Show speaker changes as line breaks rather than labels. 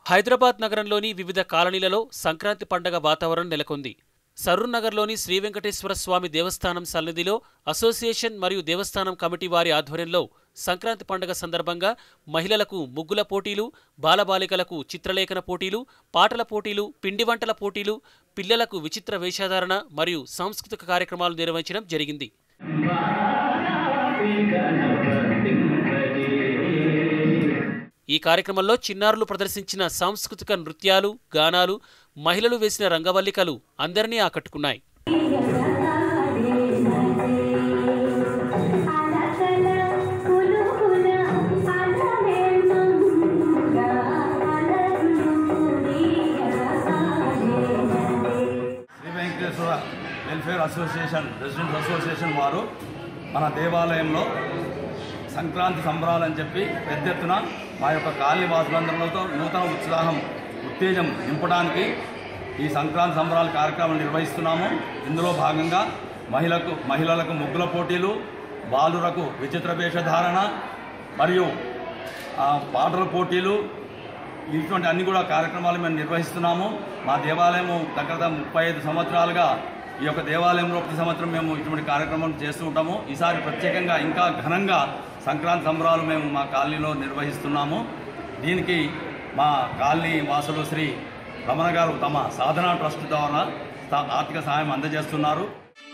హైదరాబాద్ నగరంలోని వివిధ కాలనీలలో సంక్రాంతి పండగ వాతావరణం నెలకొంది. సరూర్ నగర్లోని శ్రీ వెంకటేశ్వర స్వామి దేవస్థానం సన్నిధిలో అసోసియేషన్ మరియు దేవస్థానం కమిటీ వారి ఆధ్వర్యంలో సంక్రాంతి పండగ సందర్భంగా మహిళలకు ముగ్గుల పోటీలు, బాలబాలికలకు చిత్రలేఖన పోటీలు, పాటల పోటీలు, పిండి వంటల పోటీలు, పిల్లలకు విచిత్ర వేషధారణ మరియు సాంస్కృతిక కార్యక్రమాలు నిర్వహించడం జరిగింది. ఈ కార్యక్రమంలో చిన్నారులు ప్రదర్శించిన సాంస్కృతిక నృత్యాలు, గానాలు, మహిళలు వేసిన రంగవల్లికలు అందరినీ ఆకట్టుకున్నాయి.
Shri Venkateswara welfare association residents association వారు మన దేవాలయంలో సంక్రాంతి సంబరాలని చెప్పి పెద్ద ఎత్తున మా యొక్క కాలనీ వాసులందరితో నూతన ఉత్సాహం ఉత్తేజం నింపడానికి ఈ సంక్రాంతి సంబరాల కార్యక్రమం నిర్వహిస్తున్నాము. ఇందులో భాగంగా మహిళలకు ముగ్గుల పోటీలు, బాలురకు విచిత్ర వేషధారణ మరియు పాటల పోటీలు, ఇటువంటి అన్ని కూడా కార్యక్రమాలు మేము నిర్వహిస్తున్నాము. మా దేవాలయము దగ్గర 35 సంవత్సరాలుగా ఈ యొక్క దేవాలయంలో ప్రతి సంవత్సరం మేము ఇటువంటి కార్యక్రమం చేస్తూ ఉంటాము. ఈసారి ప్రత్యేకంగా ఇంకా ఘనంగా సంక్రాంతి సంబరాలు మేము మా కాలనీలో నిర్వహిస్తున్నాము. దీనికి మా కాలనీ వాసులు శ్రీ రమణ గారు తమ సాధనా ట్రస్ట్ ద్వారా ఆర్థిక సహాయం అందజేస్తున్నారు.